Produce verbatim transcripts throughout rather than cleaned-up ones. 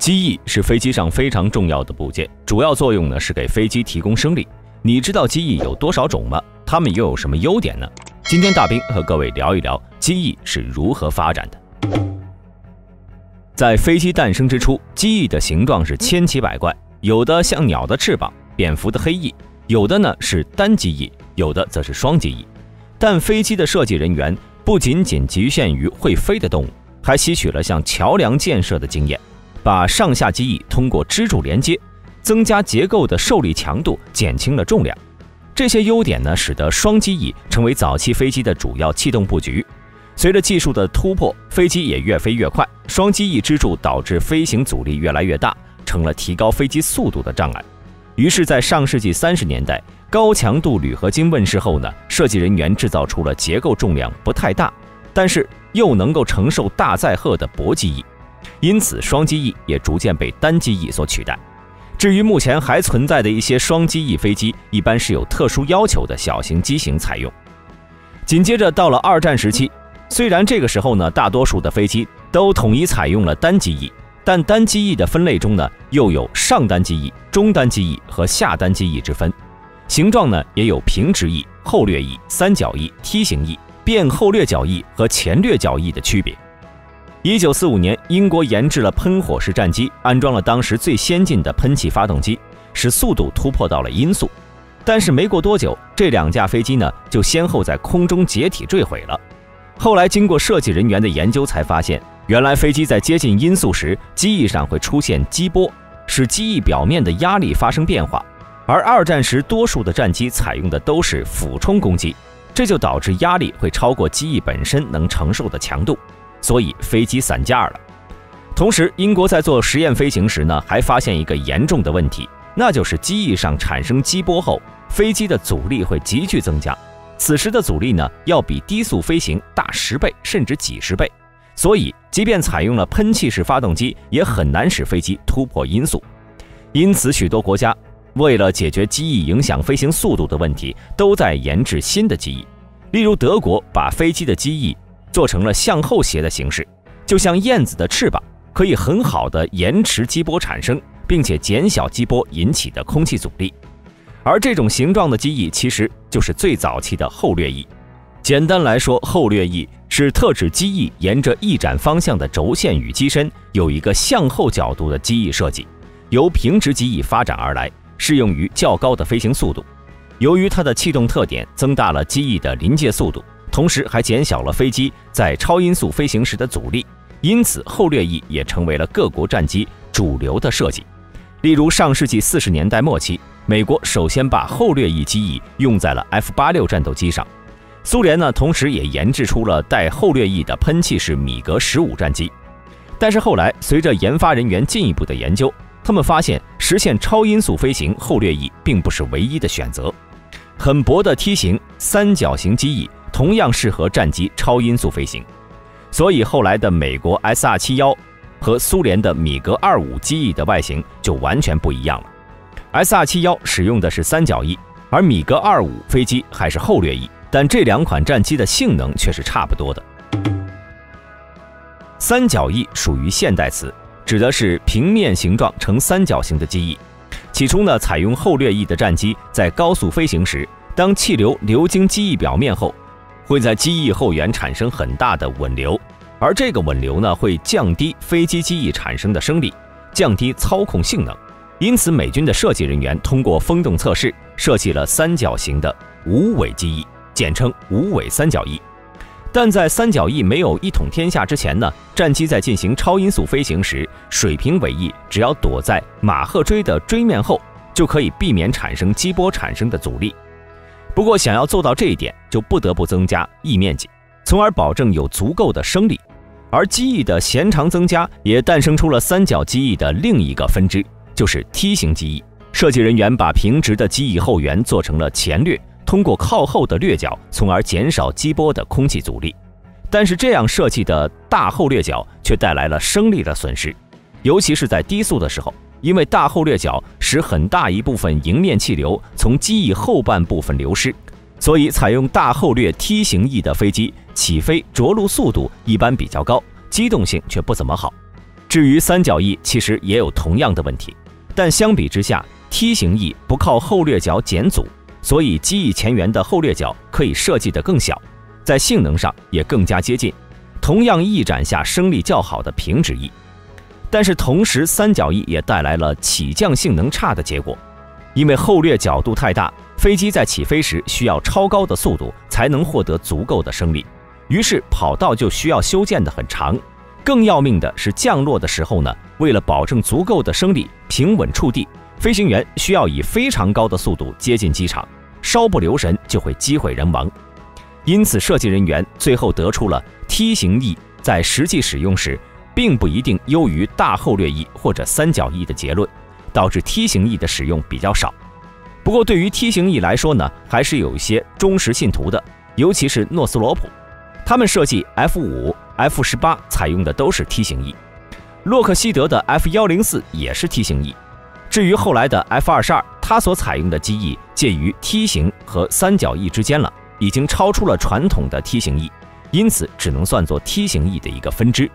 机翼是飞机上非常重要的部件，主要作用呢是给飞机提供升力。你知道机翼有多少种吗？它们又有什么优点呢？今天大兵和各位聊一聊机翼是如何发展的。在飞机诞生之初，机翼的形状是千奇百怪，有的像鸟的翅膀、蝙蝠的黑翼，有的呢是单机翼，有的则是双机翼。但飞机的设计人员不仅仅局限于会飞的动物，还吸取了像桥梁建设的经验，把上下机翼通过支柱连接，增加结构的受力强度，减轻了重量。这些优点呢，使得双机翼成为早期飞机的主要气动布局。随着技术的突破，飞机也越飞越快，双机翼支柱导致飞行阻力越来越大，成了提高飞机速度的障碍。于是，在上世纪三十年代，高强度铝合金问世后呢，设计人员制造出了结构重量不太大，但是又能够承受大载荷的薄机翼，因此双机翼也逐渐被单机翼所取代。至于目前还存在的一些双机翼飞机，一般是有特殊要求的小型机型采用。紧接着到了二战时期，虽然这个时候呢，大多数的飞机都统一采用了单机翼，但单机翼的分类中呢，又有上单机翼、中单机翼和下单机翼之分。形状呢，也有平直翼、后掠翼、三角翼、梯形翼、变后掠角翼和前掠角翼的区别。一九四五年，英国研制了喷火式战机，安装了当时最先进的喷气发动机，使速度突破到了音速。但是没过多久，这两架飞机呢，就先后在空中解体坠毁了。后来经过设计人员的研究才发现，原来飞机在接近音速时，机翼上会出现激波，使机翼表面的压力发生变化。而二战时多数的战机采用的都是俯冲攻击，这就导致压力会超过机翼本身能承受的强度，所以飞机散架了。同时，英国在做实验飞行时呢，还发现一个严重的问题，那就是机翼上产生激波后，飞机的阻力会急剧增加。此时的阻力呢，要比低速飞行大十倍甚至几十倍，所以即便采用了喷气式发动机，也很难使飞机突破音速。因此，许多国家为了解决机翼影响飞行速度的问题，都在研制新的机翼。例如，德国把飞机的机翼做成了向后斜的形式，就像燕子的翅膀，可以很好的延迟激波产生，并且减小激波引起的空气阻力。而这种形状的机翼其实就是最早期的后掠翼。简单来说，后掠翼是特指机翼沿着翼展方向的轴线与机身有一个向后角度的机翼设计，由平直机翼发展而来，适用于较高的飞行速度。由于它的气动特点增大了机翼的临界速度，同时还减小了飞机在超音速飞行时的阻力，因此后掠翼也成为了各国战机主流的设计。例如，上世纪四十年代末期，美国首先把后掠翼机翼用在了 F 八十六 战斗机上。苏联呢，同时也研制出了带后掠翼的喷气式米格十五战机。但是后来，随着研发人员进一步的研究，他们发现实现超音速飞行后掠翼并不是唯一的选择。很薄的梯形三角形机翼同样适合战机超音速飞行，所以后来的美国 S 二七一 和苏联的米格二十五机翼的外形就完全不一样了。S 二七一 使用的是三角翼，而米格二十五飞机还是后掠翼，但这两款战机的性能却是差不多的。三角翼属于现代词，指的是平面形状呈三角形的机翼。起初呢，采用后掠翼的战机在高速飞行时，当气流流经机翼表面后，会在机翼后缘产生很大的稳流，而这个稳流呢，会降低飞机机翼产生的升力，降低操控性能。因此，美军的设计人员通过风洞测试，设计了三角形的无尾机翼，简称无尾三角翼。但在三角翼没有一统天下之前呢，战机在进行超音速飞行时，水平尾翼只要躲在马赫锥的锥面后，就可以避免产生激波产生的阻力。不过，想要做到这一点，就不得不增加翼面积，从而保证有足够的升力。而机翼的弦长增加，也诞生出了三角机翼的另一个分支，就是梯形机翼。设计人员把平直的机翼后缘做成了前掠，通过靠后的掠角，从而减少激波的空气阻力。但是这样设计的大后掠角却带来了升力的损失，尤其是在低速的时候，因为大后掠角使很大一部分迎面气流从机翼后半部分流失，所以采用大后掠梯形翼的飞机起飞着陆速度一般比较高，机动性却不怎么好。 至于三角翼，其实也有同样的问题，但相比之下 ，T 型翼不靠后掠角减阻，所以机翼前缘的后掠角可以设计得更小，在性能上也更加接近同样翼展下升力较好的平直翼。但是同时，三角翼也带来了起降性能差的结果，因为后掠角度太大，飞机在起飞时需要超高的速度才能获得足够的升力，于是跑道就需要修建得很长。更要命的是，降落的时候呢，为了保证足够的升力平稳触地，飞行员需要以非常高的速度接近机场，稍不留神就会机毁人亡。因此，设计人员最后得出了 T 型翼在实际使用时并不一定优于大后掠翼或者三角翼的结论，导致 T 型翼的使用比较少。不过，对于 T 型翼来说呢，还是有一些忠实信徒的，尤其是诺斯罗普，他们设计 F 五、F 十八 采用的都是 T 型翼，洛克希德的 F 一零四 也是 T 型翼。至于后来的 F 二十二，它所采用的机翼介于 T 型和三角翼之间了，已经超出了传统的 T 型翼，因此只能算作 T 型翼的一个分支。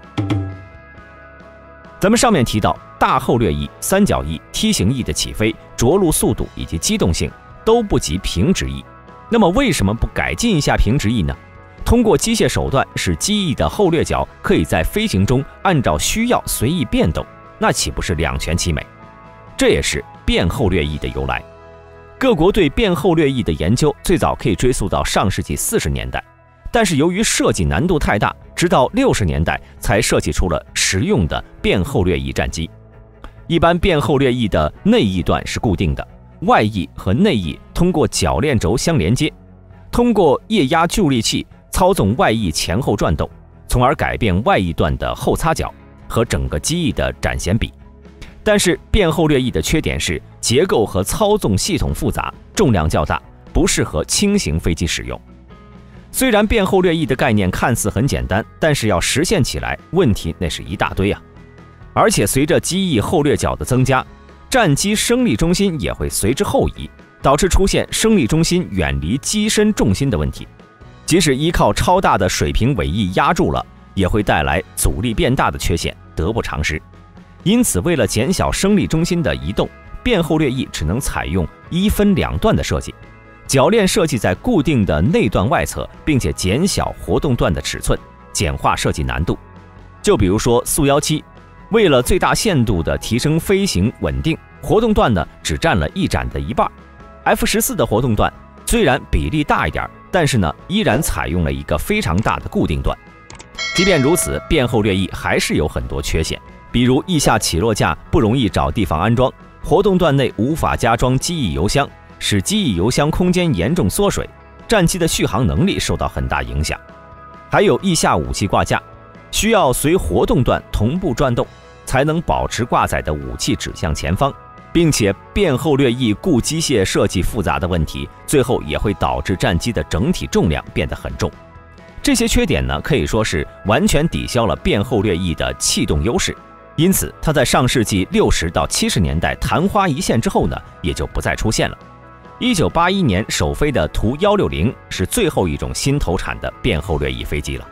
咱们上面提到，大后掠翼、三角翼、T 型翼的起飞、着陆速度以及机动性都不及平直翼。那么为什么不改进一下平直翼呢？通过机械手段使机翼的后掠角可以在飞行中按照需要随意变动，那岂不是两全其美？这也是变后掠翼的由来。各国对变后掠翼的研究最早可以追溯到上世纪四十年代，但是由于设计难度太大，直到六十年代才设计出了实用的变后掠翼战机。一般变后掠翼的内翼段是固定的，外翼和内翼通过铰链轴相连接，通过液压助力器操纵外翼前后转动，从而改变外翼段的后擦角和整个机翼的展弦比。但是变后掠翼的缺点是结构和操纵系统复杂，重量较大，不适合轻型飞机使用。虽然变后掠翼的概念看似很简单，但是要实现起来，问题那是一大堆啊！而且随着机翼后掠角的增加，战机升力中心也会随之后移，导致出现升力中心远离机身重心的问题。即使依靠超大的水平尾翼压住了，也会带来阻力变大的缺陷，得不偿失。因此，为了减小升力中心的移动，变后掠翼只能采用一分两段的设计，铰链设计在固定的内段外侧，并且减小活动段的尺寸，简化设计难度。就比如说苏一七，为了最大限度地提升飞行稳定，活动段呢只占了翼展的一半。F 十四 的活动段虽然比例大一点，但是呢依然采用了一个非常大的固定段。即便如此，变后掠翼还是有很多缺陷。比如翼下起落架不容易找地方安装，活动段内无法加装机翼油箱，使机翼油箱空间严重缩水，战机的续航能力受到很大影响。还有翼下武器挂架，需要随活动段同步转动，才能保持挂载的武器指向前方，并且变后掠翼固机械设计复杂的问题，最后也会导致战机的整体重量变得很重。这些缺点呢，可以说是完全抵消了变后掠翼的气动优势。因此，它在上世纪六十到七十年代昙花一现之后呢，也就不再出现了。一九八一年首飞的图一六零是最后一种新投产的变后掠翼飞机了。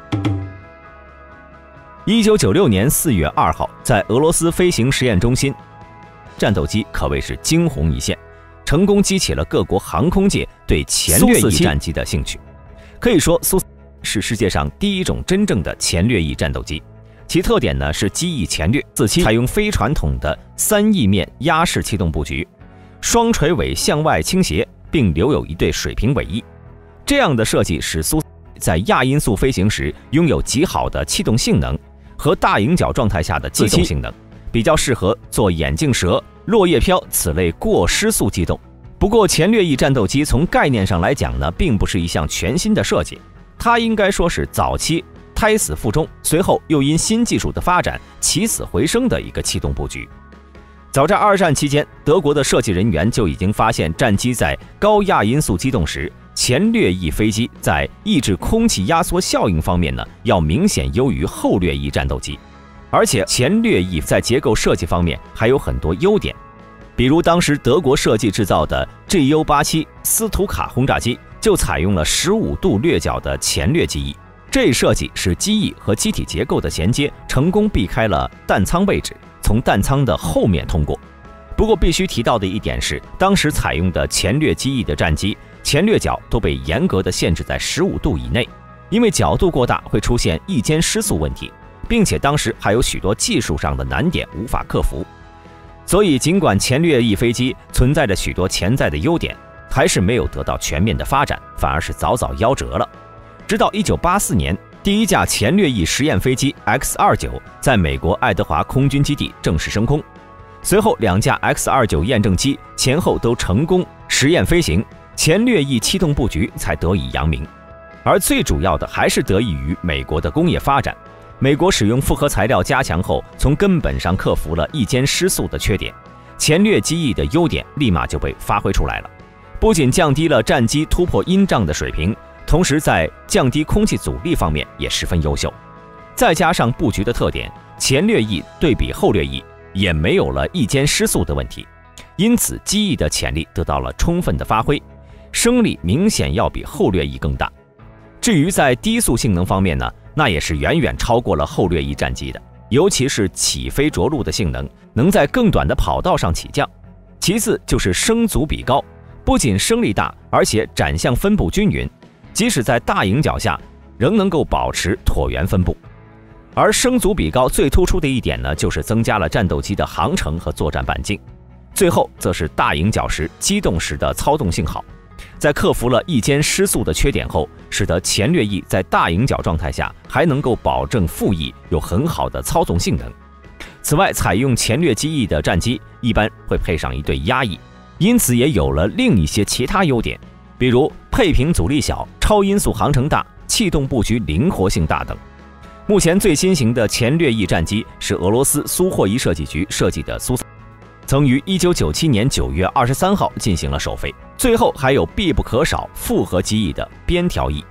一九九六年四月二号，在俄罗斯飞行实验中心，战斗机可谓是惊鸿一现，成功激起了各国航空界对前掠翼战机的兴趣。可以说，苏是世界上第一种真正的前掠翼战斗机。其特点呢是机翼前掠，四七采用非传统的三翼面压式气动布局，双垂尾向外倾斜，并留有一对水平尾翼。这样的设计使苏在亚音速飞行时拥有极好的气动性能和大迎角状态下的机动性能，比较适合做眼镜蛇、落叶飘此类过失速机动。不过，前掠翼战斗机从概念上来讲呢，并不是一项全新的设计，它应该说是早期胎死腹中，随后又因新技术的发展起死回生的一个气动布局。早在二战期间，德国的设计人员就已经发现，战机在高亚音速机动时，前掠翼飞机在抑制空气压缩效应方面呢，要明显优于后掠翼战斗机。而且前掠翼在结构设计方面还有很多优点，比如当时德国设计制造的 G U 八七 斯图卡轰炸机就采用了十五度掠角的前掠机翼。 这一设计使机翼和机体结构的衔接成功避开了弹舱位置，从弹舱的后面通过。不过必须提到的一点是，当时采用的前掠机翼的战机，前掠角都被严格的限制在十五度以内，因为角度过大会出现翼间失速问题，并且当时还有许多技术上的难点无法克服。所以尽管前掠翼飞机存在着许多潜在的优点，还是没有得到全面的发展，反而是早早夭折了。直到一九八四年，第一架前掠翼实验飞机 X 二十九 在美国爱德华空军基地正式升空，随后两架 X 二十九 验证机前后都成功实验飞行，前掠翼气动布局才得以扬名。而最主要的还是得益于美国的工业发展，美国使用复合材料加强后，从根本上克服了翼间失速的缺点，前掠机翼的优点立马就被发挥出来了，不仅降低了战机突破音障的水平，同时在降低空气阻力方面也十分优秀。再加上布局的特点，前掠翼对比后掠翼也没有了翼间失速的问题，因此机翼的潜力得到了充分的发挥，升力明显要比后掠翼更大。至于在低速性能方面呢，那也是远远超过了后掠翼战机的，尤其是起飞着陆的性能，能在更短的跑道上起降。其次就是升阻比高，不仅升力大，而且展向分布均匀，即使在大迎角下仍能够保持椭圆分布。而升阻比高最突出的一点呢，就是增加了战斗机的航程和作战半径。最后则是大迎角时机动时的操纵性好，在克服了翼间失速的缺点后，使得前掠翼在大迎角状态下还能够保证副翼有很好的操纵性能。此外，采用前掠机翼的战机一般会配上一对压翼，因此也有了另一些其他优点，比如配平阻力小、超音速航程大、气动布局灵活性大等。目前最新型的前掠翼战机是俄罗斯苏霍伊设计局设计的苏三，曾于一九九七年九月二十三号进行了首飞。最后还有必不可少复合机翼的边条翼。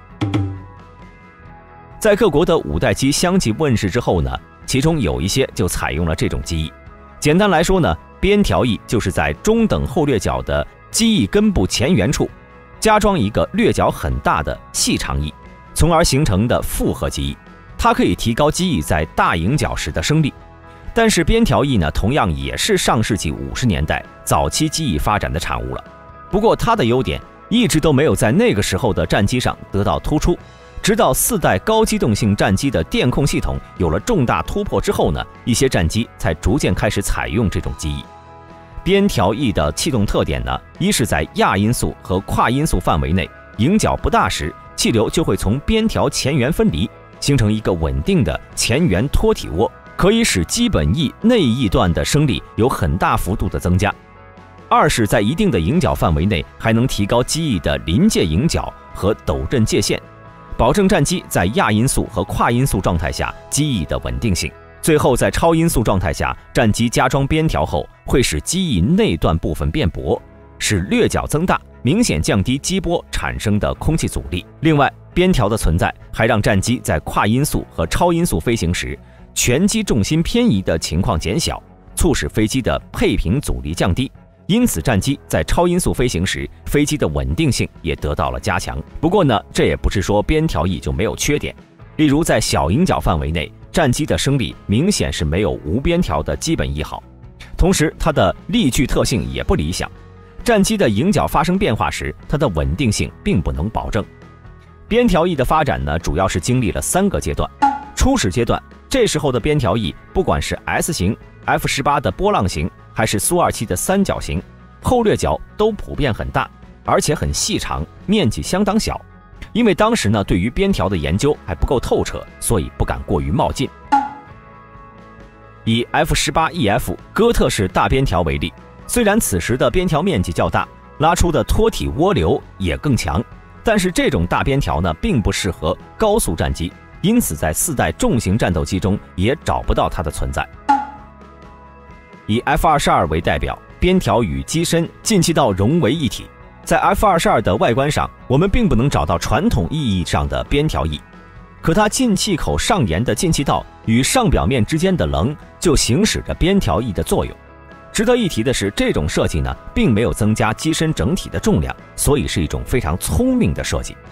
在各国的五代机相继问世之后呢，其中有一些就采用了这种机翼。简单来说呢，边条翼就是在中等后掠角的机翼根部前缘处加装一个掠角很大的细长翼，从而形成的复合机翼。它可以提高机翼在大迎角时的升力。但是边条翼呢，同样也是上世纪五十年代早期机翼发展的产物了。不过它的优点一直都没有在那个时候的战机上得到突出，直到四代高机动性战机的电控系统有了重大突破之后呢，一些战机才逐渐开始采用这种机翼。边条翼的气动特点呢，一是在亚音速和跨音速范围内，迎角不大时，气流就会从边条前缘分离，形成一个稳定的前缘托体涡，可以使基本翼内翼段的升力有很大幅度的增加。二是在一定的迎角范围内，还能提高机翼的临界迎角和陡震界限，保证战机在亚音速和跨音速状态下机翼的稳定性。最后在超音速状态下，战机加装边条后，会使机翼内段部分变薄，使掠角增大，明显降低机波产生的空气阻力。另外，边条的存在还让战机在跨音速和超音速飞行时，全机重心偏移的情况减小，促使飞机的配平阻力降低。因此战机在超音速飞行时，飞机的稳定性也得到了加强。不过呢，这也不是说边条翼就没有缺点。例如在小迎角范围内，战机的升力明显是没有无边条的基本翼好，同时它的力矩特性也不理想，战机的迎角发生变化时，它的稳定性并不能保证。边条翼的发展呢，主要是经历了三个阶段。初始阶段，这时候的边条翼，不管是 S 型、F 十八 的波浪形，还是苏二七的三角形，后掠角都普遍很大，而且很细长，面积相当小。因为当时呢，对于边条的研究还不够透彻，所以不敢过于冒进。以 F 十八 E F 哥特式大边条为例，虽然此时的边条面积较大，拉出的托体涡流也更强，但是这种大边条呢，并不适合高速战机，因此在四代重型战斗机中也找不到它的存在。以 F 二十二 为代表，边条与机身、进气道融为一体。在 F 二十二 的外观上，我们并不能找到传统意义上的边条翼，可它进气口上沿的进气道与上表面之间的棱就行使着边条翼的作用。值得一提的是，这种设计呢，并没有增加机身整体的重量，所以是一种非常聪明的设计。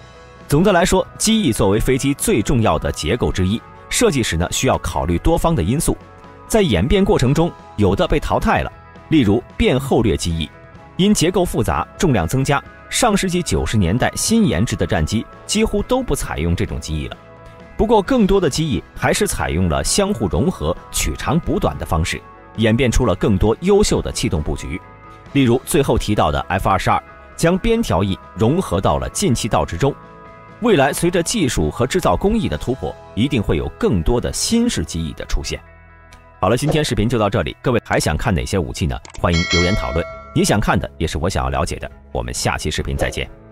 总的来说，机翼作为飞机最重要的结构之一，设计时呢需要考虑多方的因素。在演变过程中，有的被淘汰了，例如变后掠机翼，因结构复杂、重量增加，上世纪九十年代新研制的战机几乎都不采用这种机翼了。不过，更多的机翼还是采用了相互融合、取长补短的方式，演变出了更多优秀的气动布局。例如最后提到的 F 二十二，将边条翼融合到了进气道之中。未来随着技术和制造工艺的突破，一定会有更多的新式机翼的出现。好了，今天视频就到这里，各位还想看哪些武器呢？欢迎留言讨论。你想看的也是我想要了解的。我们下期视频再见。